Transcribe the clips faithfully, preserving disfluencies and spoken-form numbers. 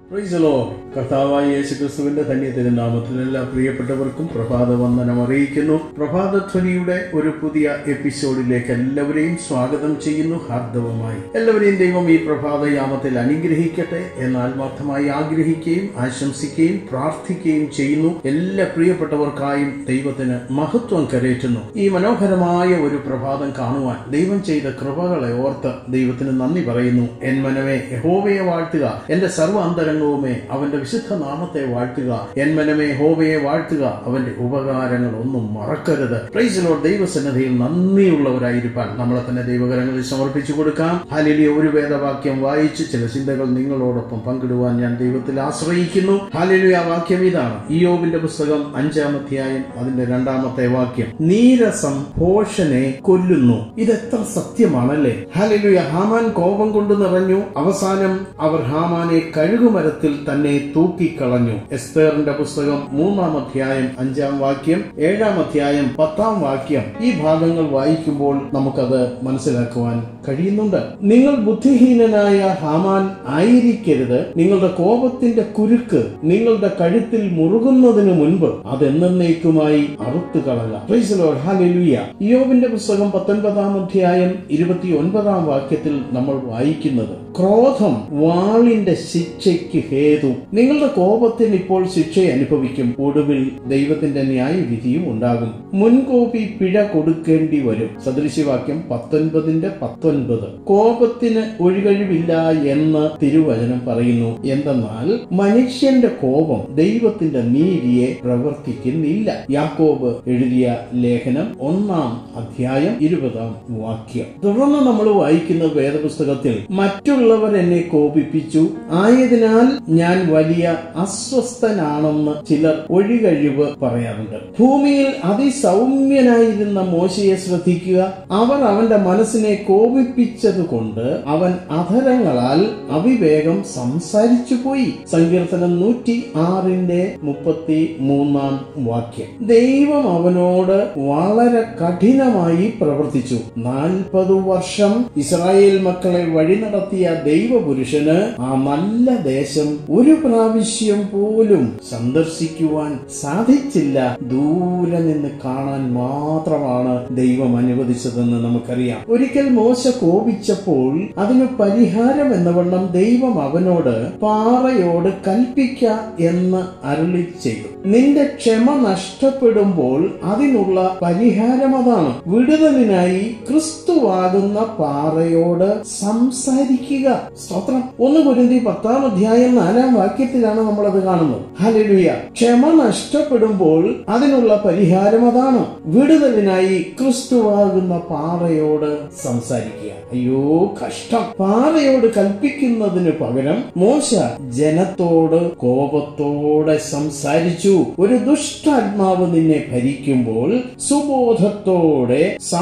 Price the Lord. കർത്താവായ യേശുക്രിസ്തുവിന്റെ ധന്യ തിരുനാമത്തിൽ എല്ലാ പ്രിയപ്പെട്ടവർക്കും പ്രഭാത വന്ദനം അറിയിക്കുന്നു. പ്രഭാതധ്വനിയുടെ ഒരു പുതിയ എപ്പിസോഡിലേക്ക് എല്ലാവരെയും സ്വാഗതം ചെയ്യുന്നു ഹാർദവമായി. എല്ലാവരെയും ദൈവം ഈ പ്രഭാതയാമത്തിൽ അനുഗ്രഹിക്കട്ടെ എന്ന് ആത്മാർത്ഥമായി ആഗ്രഹിക്കുകയും ആശംസിക്കുകയും പ്രാർത്ഥിക്കുകയും ചെയ്യുന്നു. എല്ലാ പ്രിയപ്പെട്ടവർക്കായും ദൈവത്തിന് മഹത്വം കരേറ്റുന്നു. ഈ മനോഹരമായ ഒരു പ്രഭാതം കാണുവാൻ ദൈവം ചെയ്ത കൃപകളെ ഓർത്ത് ദൈവത്തിന് നന്ദി പറയുന്നു. എൻ മനമേ യഹോവയെ വാഴ്ത്തുക, എന്റെ സർവ്വ അന്തരംഗവുമേ അവന്റെ വിശുദ്ധ നാമത്തെ വാഴ്ത്തുക. എൻ മനമേ യഹോവയെ വാഴ്ത്തുക, അവന്റെ ഉപകാരങ്ങൾ ഒന്നും മറക്കരുത്. Praise the lord. ദൈവസന്നിധിയിൽ നന്ദിയുള്ളവരായിരിക്കാൻ നമ്മളെ തന്നെ ദൈവകരങ്ങളിൽ സമർപ്പിച്ചു കൊടുക്കാം. ഹല്ലേലൂയ. ഒരു വേദവാക്യം വായിച്ച് ചില ചിന്തകൾ നിങ്ങളോടൊപ്പം പങ്കിടുവാൻ ഞാൻ ദൈവത്തിൽ ആശ്രയിക്കുന്നു. ഹല്ലേലൂയ. വാക്യം ഇതാണ്. ഇയ്യോബിന്റെ പുസ്തകം അഞ്ചാം അധ്യായം അതിന്റെ രണ്ടാമത്തെ വാക്യം. നീരസം ഭോഷനെ കൊല്ലുന്നു. ഇതെത്ര സത്യമാണല്ലേ. ഹല്ലേലൂയ. ഹാമാൻ കോപം കൊണ്ട് നിറഞ്ഞു. അവസാനം അവർ ഹാമാനെ കഴുകുമരത്തിൽ തന്നെ തൂക്കിക്കളഞ്ഞു. എസ്തേറിന്റെ പുസ്തകം മൂന്നാം അധ്യായം അഞ്ചാം വാക്യം, ഏഴാം അധ്യായം പത്താം വാക്യം. ഈ ഭാഗങ്ങൾ വായിക്കുമ്പോൾ നമുക്കത് മനസ്സിലാക്കുവാൻ കഴിയുന്നുണ്ട്. നിങ്ങൾ ബുദ്ധിഹീനനായ ഹാമാൻ ആയിരിക്കരുത്. നിങ്ങളുടെ കോപത്തിന്റെ കുരുക്ക് നിങ്ങളുടെ കഴുത്തിൽ മുറുകുന്നതിന് മുൻപ് അതെന്നേക്കുമായി അറുത്തു കളക. Praise the lord. ഹല്ലേലൂയ. ഇയ്യോബിന്റെ പുസ്തകം പത്തൊൻപതാം അധ്യായം ഇരുപത്തി ഒൻപതാം വാക്യത്തിൽ നമ്മൾ വായിക്കുന്നത്, ക്രോധം വാളിന്റെ ശിക്ഷയ്ക്ക് ഹേതു. നിങ്ങളുടെ കോപത്തിന് ഇപ്പോൾ ശിക്ഷ അനുഭവിക്കും. ഒടുവിൽ ദൈവത്തിന്റെ ന്യായവിധിയും ഉണ്ടാകും. മുൻകോപി പിഴ കൊടുക്കേണ്ടി വരും. സദൃശ്യവാക്യം പത്തൊൻപതിന്റെ പത്തൊൻപത്. കോപത്തിന് ഒഴികഴിവില്ല എന്ന് തിരുവചനം പറയുന്നു. എന്തെന്നാൽ മനുഷ്യന്റെ കോപം ദൈവത്തിന്റെ നീതിയെ പ്രവർത്തിക്കുന്നില്ല. യാക്കോബ് എഴുതിയ ലേഖനം ഒന്നാം അധ്യായം ഇരുപതാം വാക്യം. തുടർന്ന് നമ്മൾ വായിക്കുന്ന വേദപുസ്തകത്തിൽ, മറ്റുള്ളവർ എന്നെ കോപിപ്പിച്ചു, ആയതിനാൽ ഞാൻ വലിയ അസ്വസ്ഥനാണെന്ന് ചിലർ ഒഴികഴിവ് പറയാറുണ്ട്. ഭൂമിയിൽ അതിസൗമ്യനായിരുന്ന മോശയെ ശ്രദ്ധിക്കുക. അവർ അവന്റെ മനസ്സിനെ കോപിപ്പിച്ചതുകൊണ്ട് അവൻ അധരങ്ങളാൽ അവിവേകം സംസാരിച്ചു പോയി. സങ്കീർത്തനം നൂറ്റി ആറിന്റെ മുപ്പത്തി മൂന്നാം വാക്യം. ദൈവം അവനോട് വളരെ കഠിനമായി പ്രവർത്തിച്ചു. നാൽപ്പത് വർഷം ഇസ്രായേൽ മക്കളെ വഴി നടത്തിയ ദൈവപുരുഷന് ആ നല്ല ദേശം ഒരു പ്രാവശ്യം പോലും സന്ദർശിക്കുവാൻ സാധിച്ചില്ല. ദൂരെ നിന്ന് കാണാൻ മാത്രമാണ് ദൈവം അനുവദിച്ചതെന്ന് നമുക്കറിയാം. ഒരിക്കൽ മോശ കോപിച്ചപ്പോൾ അതിന് പരിഹാരം എന്നവണ്ണം ദൈവം അവനോട് പാറയോട് കൽപ്പിക്ക എന്ന് അരുളി ചെയ്തു. നിന്റെ ക്ഷമ നഷ്ടപ്പെടുമ്പോൾ അതിനുള്ള പരിഹാരം അതാണ്. വിടുതലിനായി ക്രിസ്തുവാകുന്ന പാറയോട് സംസാരിക്കുക. സ്തോത്രം. ഒന്ന് കൊരിന്ത്യർ പത്താം അധ്യായം നാലാം വാക്യത്തിലാണ് നമ്മളത് കാണുന്നത്. ഹല്ലേലൂയ. ക്ഷമ നഷ്ടപ്പെടുമ്പോൾ അതിനുള്ള പരിഹാരം അതാണ്. വിടുതലിനായി ക്രിസ്തുവാകുന്ന പാറയോട് സംസാരിക്കുക. അയ്യോ കഷ്ടം. പാറയോട് കൽപ്പിക്കുന്നതിന് പകരം മോശ ജനത്തോട് കോപത്തോടെ സംസാരിച്ചു. ഒരു ദുഷ്ടാത്മാവ് നിന്നെ ഭരിക്കുമ്പോൾ സുബോധത്തോടെ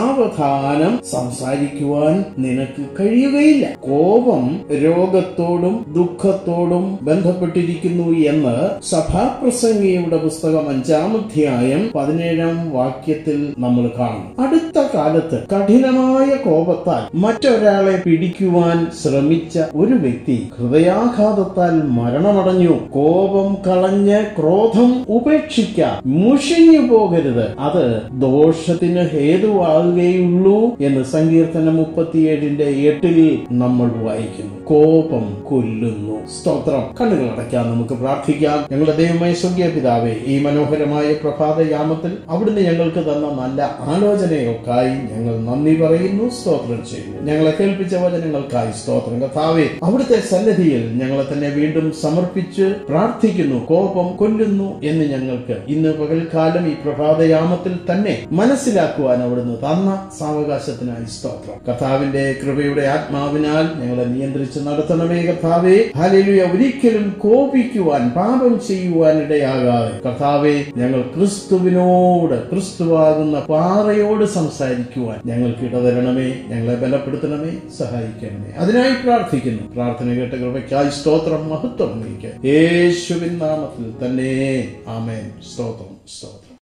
സാവധാനം സംസാരിക്കുവാൻ നിനക്ക് കഴിയുകയില്ല. കോപം രോഗത്തോടും ദുഃഖത്തോടും ബന്ധപ്പെട്ടിരിക്കുന്നു എന്ന് സഭാപ്രസംഗിയുടെ പുസ്തകം അഞ്ചാം അധ്യായം പതിനേഴാം വാക്യത്തിൽ നമ്മൾ കാണും. അടുത്ത കാലത്ത് കഠിനമായ കോപത്താൽ മറ്റൊരാളെ പിടിക്കുവാൻ ശ്രമിച്ച ഒരു വ്യക്തി ഹൃദയാഘാതത്താൽ മരണമടഞ്ഞു. കോപം കളഞ്ഞ് ക്രോധം ഉപേക്ഷിക്കാം. മുഷിഞ്ഞു പോകരുത്. അത് ദോഷത്തിന് ഹേതുവാകുകയുള്ളൂ എന്ന് സങ്കീർത്തനം മുപ്പത്തിയേഴിന്റെ എട്ടിൽ നമ്മൾ വായിക്കുന്നു. കോപം കൊല്ലുന്നു. സ്തോത്രം. കണ്ണുകൾ അടയ്ക്കാം, നമുക്ക് പ്രാർത്ഥിക്കാം. ഞങ്ങളുടെ ദൈവമായ സ്വർഗീയ പിതാവേ, ഈ മനോഹരമായ പ്രഭാതയാമത്തിൽ അവിടുന്ന് ഞങ്ങൾക്ക് തന്ന നല്ല ആലോചനയൊക്കായി ഞങ്ങൾ നന്ദി പറയുന്നു, സ്തോത്രം ചെയ്യുന്നു. ഞങ്ങളെ കേൾപ്പിച്ച വചനങ്ങൾക്കായി സ്തോത്രം. കർത്താവേ, അവിടുത്തെ സന്നിധിയിൽ ഞങ്ങളെ തന്നെ വീണ്ടും സമർപ്പിച്ച് പ്രാർത്ഥിക്കുന്നു. കോപം കൊല്ലുന്നു എന്ന് ഞങ്ങൾക്ക് ഇന്ന് പകൽക്കാലം ഈ പ്രഭാതയാമത്തിൽ തന്നെ മനസ്സിലാക്കുവാൻ അവിടുന്ന് തന്ന സാവകാശത്തിനായി സ്തോത്രം. കർത്താവിന്റെ കൃപയുടെ ആത്മാവിനാൽ ഞങ്ങളെ നിയന്ത്രിച്ച് നടത്തണമേ കർത്താവേ. ഹല്ലേലൂയ. ഒരിക്കലും കോപിക്കുവാൻ, പാപം ചെയ്യുവാൻ ഇടയാകാതെ കർത്താവേ, ഞങ്ങൾ ക്രിസ്തുവിനോട്, ക്രിസ്തുവാകുന്ന പാറയോട് സംസാരിക്കുവാൻ ഞങ്ങൾക്ക് ഇടതരണമേ. ഞങ്ങളെ ബലപ്പെടുത്തണമേ, സഹായിക്കണമേ. അതിനായി പ്രാർത്ഥിക്കുന്നു. പ്രാർത്ഥന കേട്ട കൃപയ്ക്കായി സ്തോത്രം. മഹത്വം യേശുവിൻ നാമത്തിൽ തന്നെ. ആമേൻ. സ്തോത്രം. സ്തോത്രം.